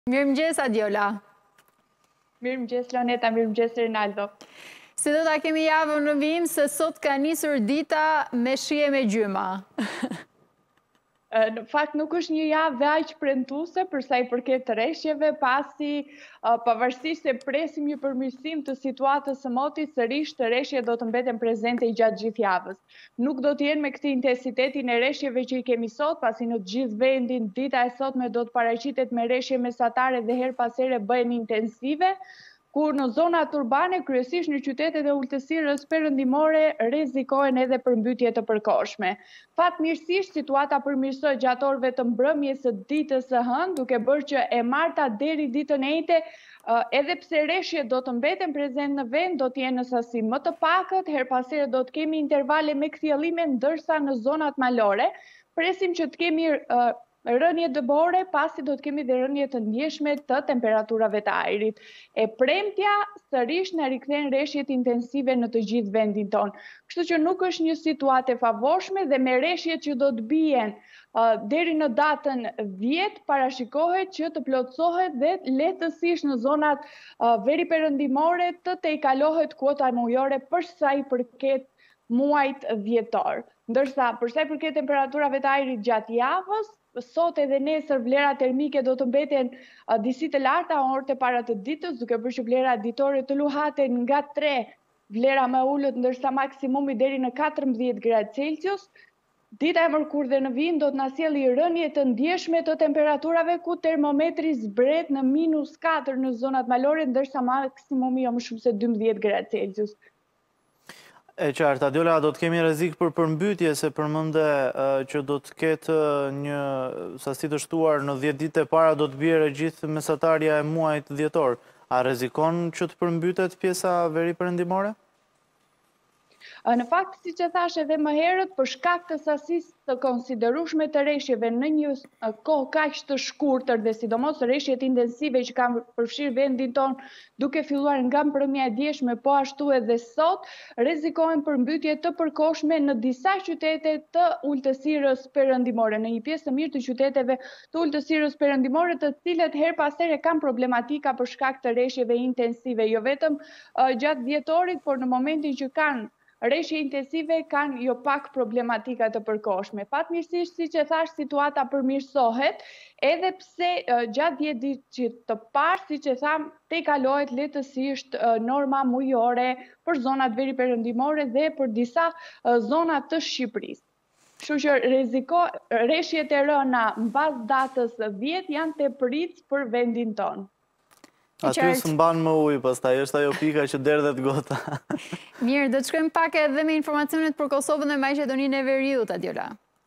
Mirëmëngjes Adiola. Mirëmëngjes Loneta, mirëmëngjes Rinaldo. Si do ta kemi javën në vim se sot ka nisur dita me shije me gjyma. Në fakt nuk është një javë aq premtuese për sa i përket rreshjeve, pasi pavarësisht se presim një përmirësim të situatës së motit, sërish të rreshjet do të mbeten prezente gjatë gjithë javës. Nuk do të jenë me këtë intensitetin e rreshjeve që i kemi sot, pasi në të gjithë vendin dita e sotme do të paraqitet me rreshje mesatare dhe her pas here bëhen intensive, kur në zonat urbane, kryesisht në qytetet e ultësirës perëndimore, rrezikohen edhe përmbytje të përkohshme. Fatmirësisht, situata përmirësohet gjatë orëve të mbrëmjes së ditës së hënë, duke bërë që e marta deri ditën e njëjtë, edhe pse rreshjet do të mbeten prezent në vend, do të jenë në sasi më të pakët, her pas here do të kemi intervale me kthjellime, ndërsa në zonat malore presim që të kemi rënje dëbore, pasi do të kemi dhe rënje të ndjeshme të temperaturave të ajrit. E premtja sërish na rikthen rreshjet intensive në të gjithë vendin tonë. Kështu që nuk është një situatë e favorshme dhe me rreshjet që do të bien deri në datën 10 parashikohet që të plotësohet dhe lehtësisht në zonat veriperëndimore të tejkalohet kuota mujore për sa i përket muajt dhjetor. Ndërsa për sa i përket temperaturave të ajrit gjatë javës, sot edhe nesër vlerat termike do të mbeten disi të larta orët e para të ditës, duke bërë që vlerat ditore të luhaten nga 3 vlera më ulët, ndërsa maksimumi deri në 14 gradë Celsius. Dita e mërkurë dhe në vijim do të na sjellë rënje të ndjeshme të temperaturave, ku termometri zbret në -4 në zonat malore, ndërsa maksimumi jo më shumë se 12 gradë Celsius. E qartë, Adiola, do të kemi rrezik për përmbytje, se përmende që do të ketë një sasi të shtuar në 10 ditë e para do të bjerë gjithë mesatarja e muajit dhjetor. A rrezikon që të përmbytet pjesa veriperëndimore? Në fakt, siç e thash edhe më herët, për shkak të sasisë të konsiderueshme të rreshjeve në një kohë kaq të shkurtër dhe sidomos rreshjet intensive që kanë përfshirë vendin tonë duke filluar nga mbrëmja e dieshme, po ashtu edhe sot, rrezikohen përmbytje të përkohshme në disa qytete të ultësirës perëndimore, në një pjesë të mirë të qyteteve të ultësirës perëndimore, të cilët her pas here kanë problematika për shkak të rreshjeve intensive, jo vetëm gjatë dhjetorit, por në momentin që kanë rreshje intensive kanë jo pak problematika të përkohshme. Fatmirësisht, siç e thash, situata përmirësohet, edhe pse gjatë 10 ditëve të parë, siç e tham, tejkalohet lehtësisht norma mujore për zonat veriperëndimore dhe për disa zona të Shqipërisë. Kështu që rreshjet e rëna mbas datës 10 janë tepëritës për vendin tonë. Aty s'mban më ujë, pastaj është ajo pika që derdhet gota. Mirë, do të shkojmë pak edhe me informacionet për Kosovën dhe Maqedoninë e Veriut, Adiola.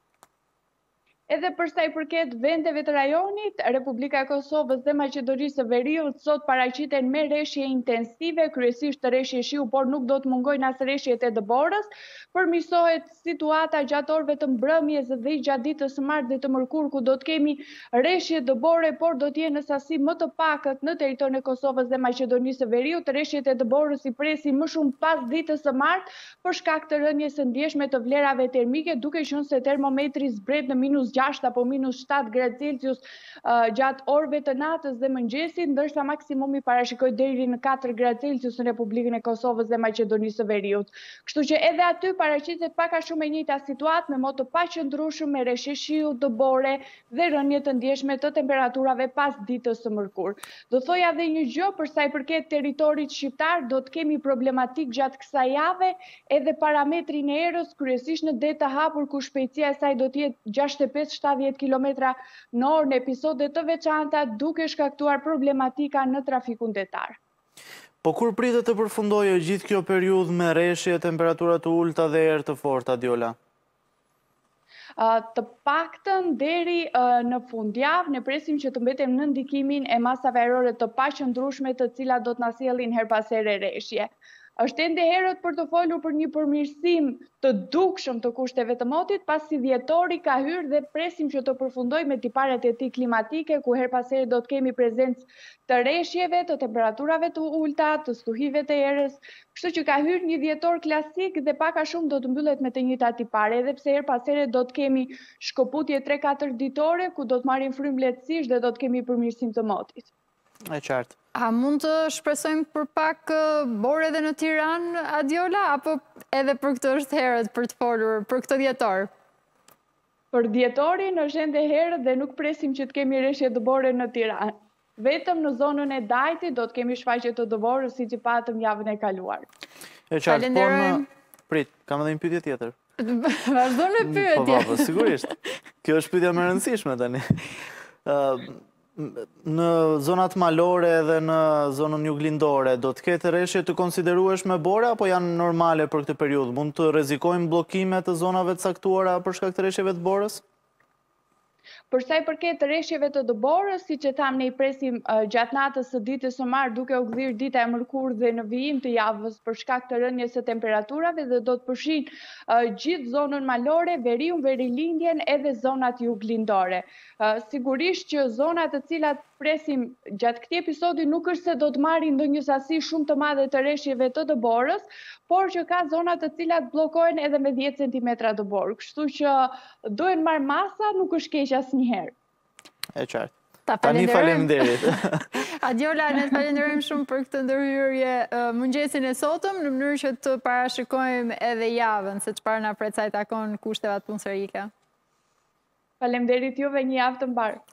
Edhe për sa i përket vendeve të rajonit, Republika e Kosovës dhe Maqedonisë së Veriut sot paraqiten me rreshje intensive, kryesisht të rreshje shiu, por nuk do të mungojnë as rreshjet e dëborës. Përmirësohet situata gjatë orëve të mbrëmjes dhe gjatë ditës së martë dhe të mërkurë, ku do të kemi rreshje dëbore, por do të jenë në sasi më të pakët në territorin e Kosovës dhe Maqedonisë së Veriut. Rreshjet e dëborës i presim më shumë pas ditës së martë për shkak të rënjes së ndjeshme të vlerave termike, duke qenë se termometri zbret në -6 apo -7 gradë Celsius gjatë orëve të natës dhe mëngjesit, ndërsa maksimumi parashikohet deri në 4 gradë Celsius në Republikën e Kosovës dhe Maqedonisë së Veriut. Kështu që edhe aty paraqitet pak a shumë e njëjta situatë, me mod të paqëndrueshëm, me rreshje shiu dëbore dhe rënje të ndjeshme të temperaturave pas ditës së mërkurë. Do thoja edhe një gjë për sa i përket territorit shqiptar, do të kemi problematik gjatë kësaj jave edhe parametrin e erës, kryesisht në det të hapur, ku shpejtësia e saj do të jetë 65-70 km në orë në episode të veçanta, duke shkaktuar problematika në trafikun detar. Po kur pritet të përfundojë gjithë kjo periudhë me rreshje, temperatura të ulta dhe erë të fortë, Adiola? Të paktën deri në fundjavë ne presim që të mbetem në ndikimin e masave ajrore të paqëndrueshme, të cilat do të na sjellin her pas here rreshje. Është ende herët për të folur për një përmirësim të dukshëm të kushteve të motit, pasi dhjetori ka hyrë dhe presim që të përfundoj me tiparet e tij klimatike, ku her pas here do të kemi prezencë të reshjeve, të temperaturave të ulta, të stuhive të erës, kështu që ka hyrë një dhjetor klasik dhe pak a shumë do të mbyllet me të njëjta tipare, edhe pse her pas here do të kemi shkëputje 3-4 ditore, ku do të marrin frymë lehtësisht dhe do të kemi përmirësim të motit. E qartë. A mund të shpresojmë për pak bore edhe në Tiranë, Adiola, apo edhe për këtë është herët për të folur, për këtë dhjetor? Për dhjetorin është ende herët dhe nuk presim që të kemi reshje dëbore në Tiranë. Vetëm në zonën e Dajtit do të kemi shfaqje të dëborës, siç i patëm javën e kaluar. E qartë, po prit, kam edhe një pyetje tjetër. Vazhdo me pyetje. Po, sigurisht. Kjo është pyetja më e rëndësishme tani. Në zonat malore dhe në zonën juglindore, do të ketë reshje të konsiderueshme bore, apo janë normale për këtë periudhë? Mund të rrezikojmë bllokime të zonave të caktuara për shkak të reshjeve të borës? Për sa i përket reshjeve të dëborës, siç e tham, ne i presim gjatë natës së ditës së martë, duke u gdhirë dita e mërkurë dhe në vijim të javës për shkak të rënies së temperaturave, dhe do të përfshin gjithë zonën malore, veriun, verilindjen edhe zonat juglindore. Sigurisht që zonat të cilat presim gjatë këtij episodi nuk është se do të marrin ndonjë sasi shumë të madhe të reshjeve të dëborës, por që ka zonat të cilat bllokohen edhe me 10 cm dëborë. Kështu që duhen marrë masa, nuk është keq asnjëherë. E qartë. Tani faleminderit. Adiola, ne të falenderojmë shumë për këtë ndërhyrje mëngjesin e sotëm, në mënyrë që të parashikojmë edhe javën, se çfarë na pret sa i takon kushteve atmosferike. Faleminderit juve, një javë të mbarë.